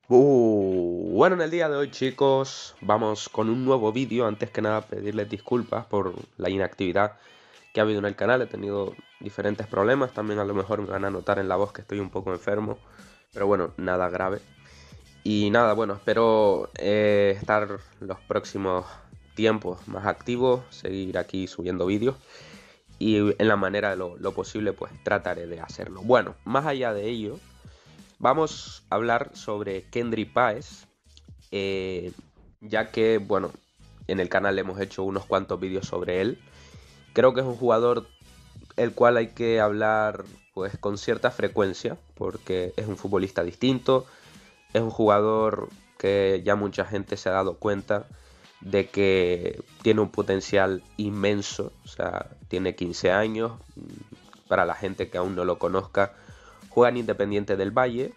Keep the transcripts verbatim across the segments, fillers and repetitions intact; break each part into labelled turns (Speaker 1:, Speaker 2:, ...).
Speaker 1: Uh, bueno, en el día de hoy, chicos, vamos con un nuevo vídeo. Antes que nada, pedirles disculpas por la inactividad que ha habido en el canal. He tenido diferentes problemas. También a lo mejor me van a notar en la voz que estoy un poco enfermo. Pero bueno, nada grave. Y nada, bueno, espero eh, estar los próximos tiempos más activos, seguir aquí subiendo vídeos. Y en la manera de lo, lo posible, pues trataré de hacerlo. Bueno, más allá de ello, vamos a hablar sobre Kendry Páez, eh, ya que, bueno, en el canal hemos hecho unos cuantos vídeos sobre él. Creo que es un jugador el cual hay que hablar pues con cierta frecuencia, porque es un futbolista distinto, es un jugador que ya mucha gente se ha dado cuenta de que tiene un potencial inmenso. O sea, tiene quince años, para la gente que aún no lo conozca, juega en Independiente del Valle.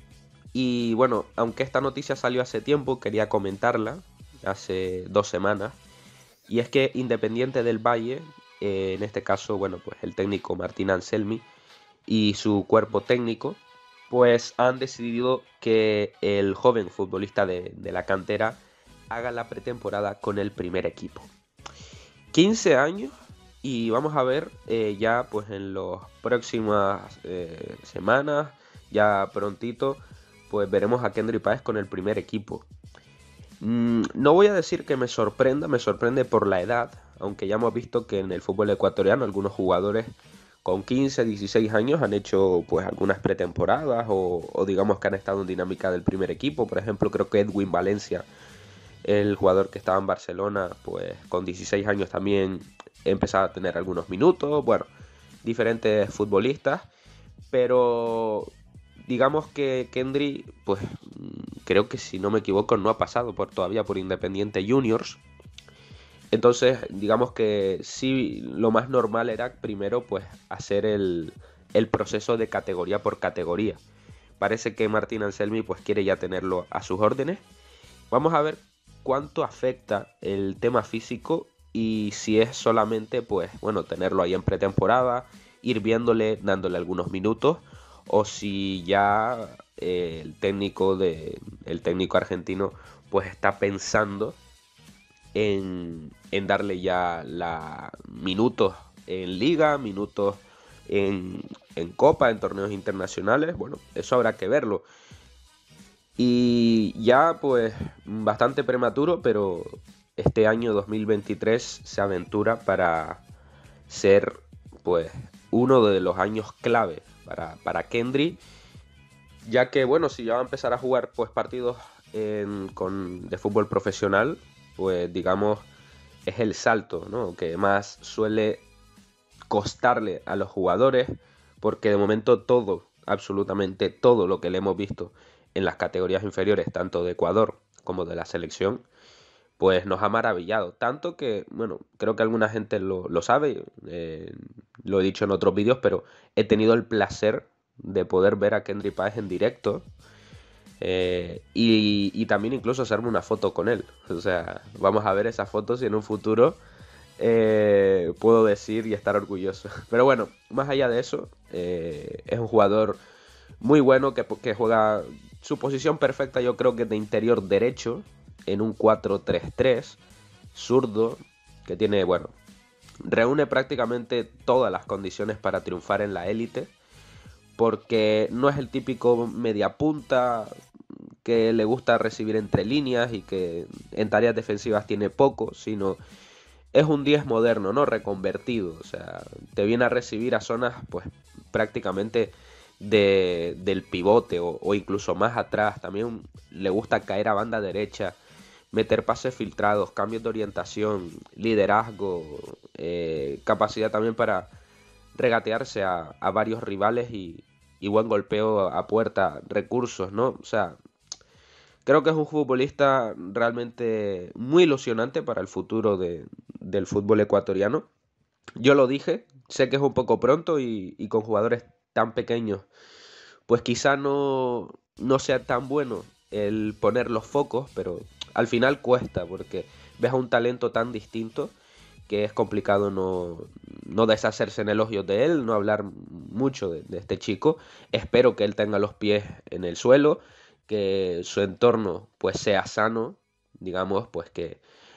Speaker 1: Y bueno, aunque esta noticia salió hace tiempo, quería comentarla, hace dos semanas. Y es que Independiente del Valle, eh, en este caso, bueno, pues el técnico Martín Anselmi y su cuerpo técnico, pues han decidido que el joven futbolista de, de la cantera haga la pretemporada con el primer equipo. quince años, y vamos a ver eh, ya pues en las próximas eh, semanas, ya prontito, pues veremos a Kendry Páez con el primer equipo. Mm, no voy a decir que me sorprenda, me sorprende por la edad, aunque ya hemos visto que en el fútbol ecuatoriano algunos jugadores con quince, dieciséis años han hecho pues algunas pretemporadas o, o digamos que han estado en dinámica del primer equipo. Por ejemplo, creo que Edwin Valencia, el jugador que estaba en Barcelona, pues con dieciséis años también empezaba a tener algunos minutos. Bueno, diferentes futbolistas, pero digamos que Kendry, pues creo que si no me equivoco no ha pasado por todavía por Independiente Juniors. Entonces, digamos que sí, lo más normal era primero pues hacer el, el proceso de categoría por categoría. Parece que Martín Anselmi pues quiere ya tenerlo a sus órdenes. Vamos a ver cuánto afecta el tema físico y si es solamente pues bueno, tenerlo ahí en pretemporada, ir viéndole, dándole algunos minutos, o si ya eh, el técnico de el técnico argentino pues está pensando en, en darle ya la minutos en liga, minutos en, en copa, en torneos internacionales. Bueno, eso habrá que verlo. Y ya pues bastante prematuro, pero este año dos mil veintitrés se aventura para ser pues uno de los años clave para, para Kendry, ya que bueno, si ya va a empezar a jugar pues partidos en, con, de fútbol profesional, pues digamos es el salto, ¿no?, que más suele costarle a los jugadores, porque de momento todo, absolutamente todo lo que le hemos visto en las categorías inferiores, tanto de Ecuador como de la selección, pues nos ha maravillado. Tanto que, bueno, creo que alguna gente lo, lo sabe, eh, lo he dicho en otros vídeos, pero he tenido el placer de poder ver a Kendry Páez en directo, eh, y, y también incluso hacerme una foto con él. O sea, vamos a ver esas fotos y en un futuro eh, puedo decir y estar orgulloso. Pero bueno, más allá de eso, eh, es un jugador muy bueno que, que juega su posición perfecta, yo creo que de interior derecho, en un cuatro tres tres, zurdo, que tiene, bueno, reúne prácticamente todas las condiciones para triunfar en la élite, porque no es el típico mediapunta que le gusta recibir entre líneas y que en tareas defensivas tiene poco, sino es un diez moderno, ¿no?, reconvertido. O sea, te viene a recibir a zonas pues prácticamente de, del pivote o, o incluso más atrás. También le gusta caer a banda derecha, meter pases filtrados, cambios de orientación, liderazgo, eh, capacidad también para regatearse a, a varios rivales y, y buen golpeo a puerta, recursos, ¿no? O sea, creo que es un futbolista realmente muy ilusionante para el futuro de, del fútbol ecuatoriano. Yo lo dije, sé que es un poco pronto y, y con jugadores tan pequeños, pues quizá no, no sea tan bueno el poner los focos, pero al final cuesta porque ves a un talento tan distinto que es complicado no, no deshacerse en elogios de él, no hablar mucho de, de este chico. Espero que él tenga los pies en el suelo, que su entorno pues sea sano, digamos, pues que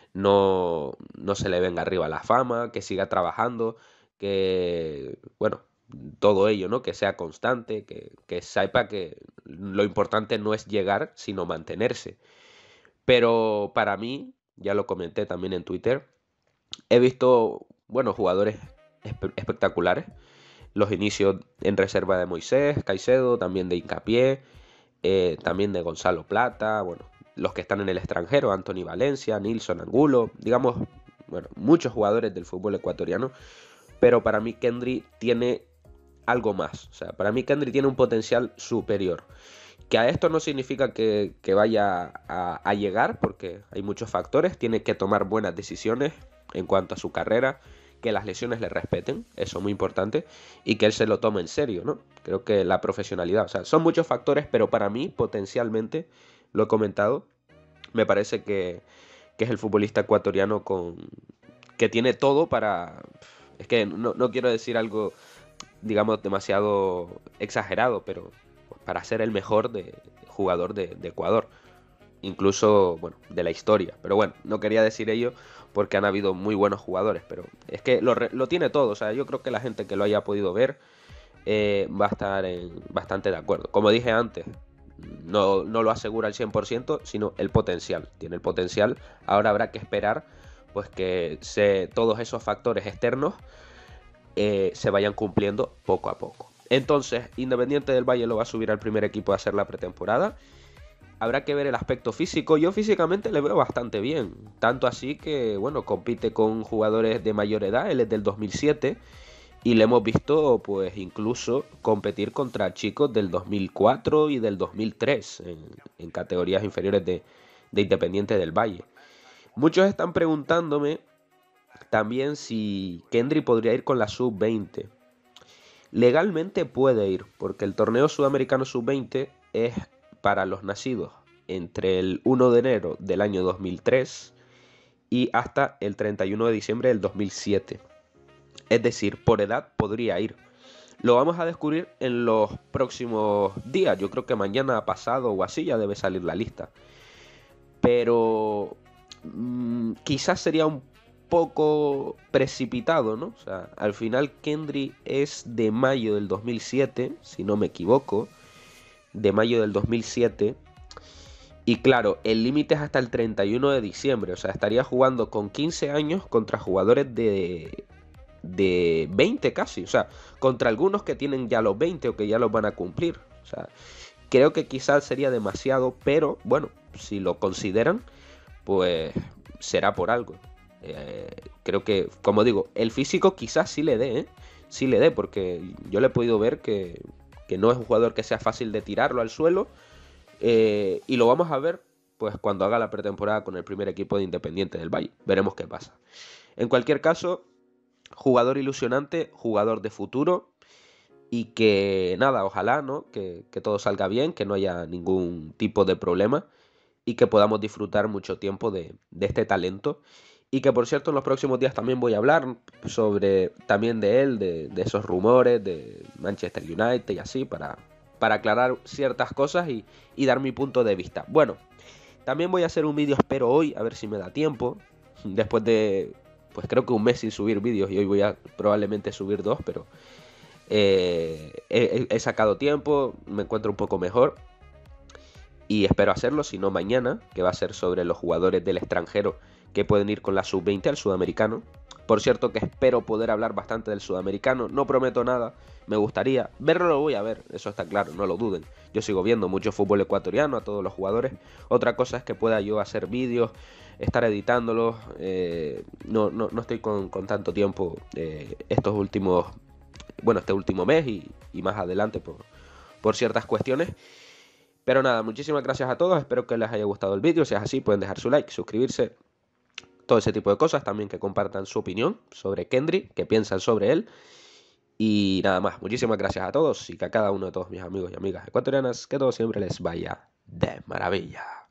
Speaker 1: no, no se le venga arriba la fama, que siga trabajando, que, bueno, todo ello, ¿no? Que sea constante, que, que sepa que lo importante no es llegar, sino mantenerse. Pero para mí, ya lo comenté también en Twitter, he visto, bueno, jugadores espe- espectaculares. Los inicios en reserva de Moisés, Caicedo, también de Hincapié, eh, también de Gonzalo Plata, bueno, los que están en el extranjero, Anthony Valencia, Nilson Angulo, digamos, bueno, muchos jugadores del fútbol ecuatoriano, pero para mí Kendry tiene algo más, o sea, para mí Kendry tiene un potencial superior. Que a esto no significa que, que vaya a, a llegar, porque hay muchos factores, tiene que tomar buenas decisiones en cuanto a su carrera, que las lesiones le respeten, eso es muy importante, y que él se lo tome en serio, ¿no? Creo que la profesionalidad, o sea, son muchos factores, pero para mí, potencialmente, lo he comentado, me parece que, que es el futbolista ecuatoriano con que tiene todo para... Es que no, no quiero decir algo, digamos, demasiado exagerado, pero para ser el mejor de, jugador de, de Ecuador, incluso, bueno, de la historia. Pero bueno, no quería decir ello porque han habido muy buenos jugadores, pero es que lo, lo tiene todo. O sea, yo creo que la gente que lo haya podido ver eh, va a estar en, bastante de acuerdo. Como dije antes, no, no lo asegura al cien por ciento, sino el potencial. Tiene el potencial. Ahora habrá que esperar pues que se, todos esos factores externos eh, se vayan cumpliendo poco a poco. Entonces, Independiente del Valle lo va a subir al primer equipo a hacer la pretemporada. Habrá que ver el aspecto físico. Yo físicamente le veo bastante bien. Tanto así que, bueno, compite con jugadores de mayor edad. Él es del dos mil siete. Y le hemos visto, pues, incluso competir contra chicos del dos mil cuatro y del dos mil tres en, en categorías inferiores de, de Independiente del Valle. Muchos están preguntándome también si Kendry podría ir con la sub veinte. Legalmente puede ir, porque el torneo sudamericano sub veinte es para los nacidos entre el primero de enero del año dos mil tres y hasta el treinta y uno de diciembre del dos mil siete. Es decir, por edad podría ir. Lo vamos a descubrir en los próximos días. Yo creo que mañana pasado o así ya debe salir la lista. Pero mmm, quizás sería un poco precipitado, ¿no? O sea, al final Kendry es de mayo del dos mil siete, si no me equivoco, de mayo del dos mil siete. Y claro, el límite es hasta el treinta y uno de diciembre, o sea, estaría jugando con quince años contra jugadores de, de veinte casi, o sea, contra algunos que tienen ya los veinte o que ya los van a cumplir. O sea, creo que quizás sería demasiado, pero bueno, si lo consideran, pues será por algo. Eh, creo que, como digo, el físico quizás sí le dé, ¿eh? Sí le dé, porque yo le he podido ver que, que no es un jugador que sea fácil de tirarlo al suelo. Eh, y lo vamos a ver pues cuando haga la pretemporada con el primer equipo de Independiente del Valle. Veremos qué pasa. En cualquier caso, jugador ilusionante, jugador de futuro. Y que nada, ojalá, ¿no? Que, que todo salga bien, que no haya ningún tipo de problema. Y que podamos disfrutar mucho tiempo de, de este talento. Y que por cierto en los próximos días también voy a hablar sobre también de él, de, de esos rumores de Manchester United y así, para, para aclarar ciertas cosas y, y dar mi punto de vista. Bueno, también voy a hacer un vídeo, espero hoy, a ver si me da tiempo. Después de, pues creo que un mes sin subir vídeos y hoy voy a probablemente subir dos, pero eh, he, he sacado tiempo, me encuentro un poco mejor. Y espero hacerlo, si no mañana, que va a ser sobre los jugadores del extranjero que pueden ir con la sub veinte al sudamericano. Por cierto que espero poder hablar bastante del sudamericano, no prometo nada, me gustaría. Verlo lo voy a ver, eso está claro, no lo duden. Yo sigo viendo mucho fútbol ecuatoriano a todos los jugadores. Otra cosa es que pueda yo hacer vídeos, estar editándolos. Eh, no, no, no estoy con, con tanto tiempo eh, estos últimos, bueno, este último mes y, y más adelante por, por ciertas cuestiones. Pero nada, muchísimas gracias a todos, espero que les haya gustado el vídeo, si es así pueden dejar su like, suscribirse, todo ese tipo de cosas, también que compartan su opinión sobre Kendry, que piensan sobre él, y nada más, muchísimas gracias a todos y que a cada uno de todos mis amigos y amigas ecuatorianas, que todo siempre les vaya de maravilla.